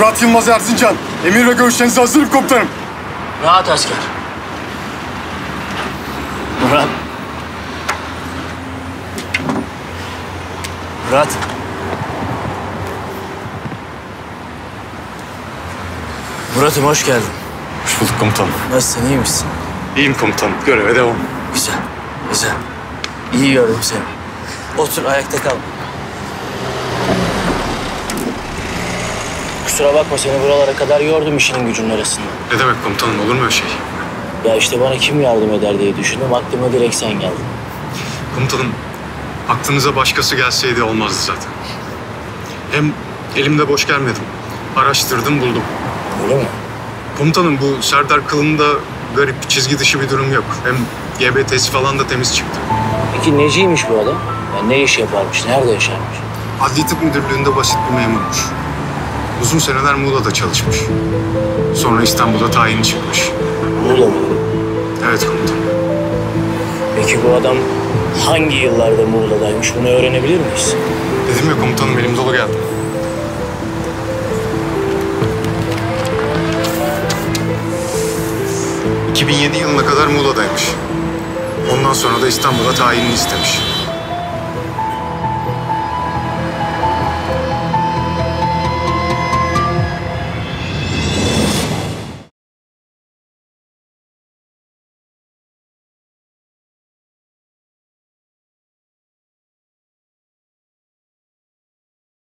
Murat Yılmaz Erzincan. Emir ve görüşlerinize hazırım komutanım. Rahat asker. Murat. Murat. Murat'ım hoş geldin. Hoş bulduk komutanım. Nasılsın, iyi misin? İyiyim komutanım. Göreve devam. Güzel, güzel. İyi gördüm seni. Otur, ayakta kal. Kusura bakma, seni buralara kadar yordum işinin gücünün arasında. Ne demek komutanım? Olur mu öyle şey? Ya işte bana kim yardım eder diye düşündüm. Aklıma direkt sen geldin. Komutanım, aklınıza başkası gelseydi olmazdı zaten. Hem elimde boş gelmedim. Araştırdım, buldum. Öyle mi? Komutanım, bu Serdar Kılın'da garip, çizgi dışı bir durum yok. Hem GBT'si falan da temiz çıktı. Peki neciymiş bu adam? Yani ne iş yaparmış, nerede yaşarmış? Adli Tıp Müdürlüğü'nde basit bir memurmuş. Uzun seneler Muğla'da çalışmış. Sonra İstanbul'da tayini çıkmış. Muğla mı? Evet komutanım. Peki bu adam hangi yıllarda Muğla'daymış, bunu öğrenebilir miyiz? Dedim ya komutanım, elim dolu geldi. ...2007 yılına kadar Muğla'daymış. Ondan sonra da İstanbul'a tayinini istemiş.